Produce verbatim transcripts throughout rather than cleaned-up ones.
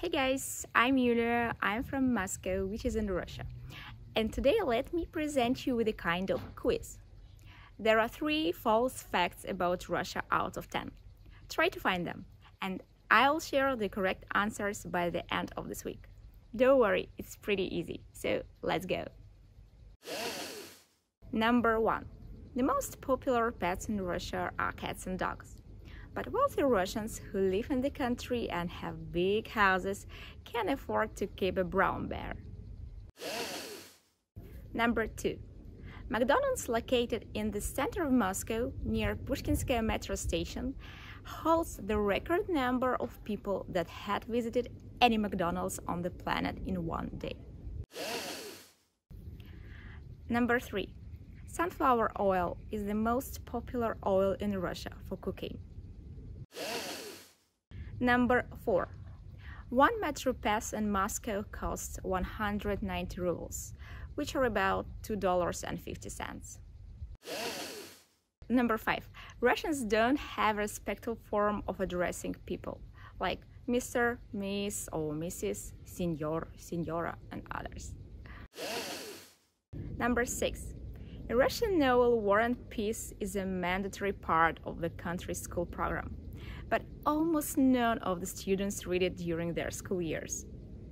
Hey guys, I'm Yulia, I'm from Moscow, which is in Russia. And today let me present you with a kind of quiz. There are three false facts about Russia out of ten. Try to find them, and I'll share the correct answers by the end of this week. Don't worry, it's pretty easy, so let's go. Number one. The most popular pets in Russia are cats and dogs. But wealthy Russians who live in the country and have big houses can afford to keep a brown bear. Number two. McDonald's, located in the center of Moscow, near Pushkinskaya metro station, holds the record number of people that had visited any McDonald's on the planet in one day. Number three. Sunflower oil is the most popular oil in Russia for cooking. Number four. One metro pass in Moscow costs one hundred ninety rubles, which are about two dollars and fifty cents. Number five. Russians don't have a respectful form of addressing people, like Mister, Miss, or Missus, Senor, Senora, and others. Number six. A Russian novel, War and Peace, is a mandatory part of the country's school program, but almost none of the students read it during their school years.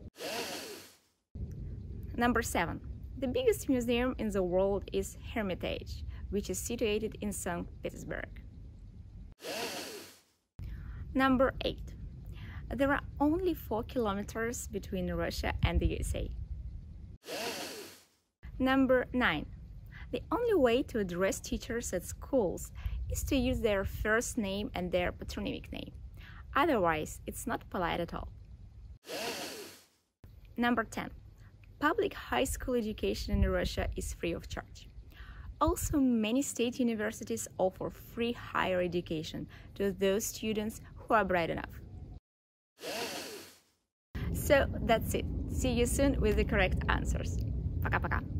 Number seven. The biggest museum in the world is Hermitage, which is situated in Saint Petersburg. Number eight. There are only four kilometers between Russia and the U S A. Number nine. The only way to address teachers at schools is to use their first name and their patronymic name. Otherwise, it's not polite at all. Number ten. Public high school education in Russia is free of charge. Also, many state universities offer free higher education to those students who are bright enough. So that's it. See you soon with the correct answers. Пока-пока.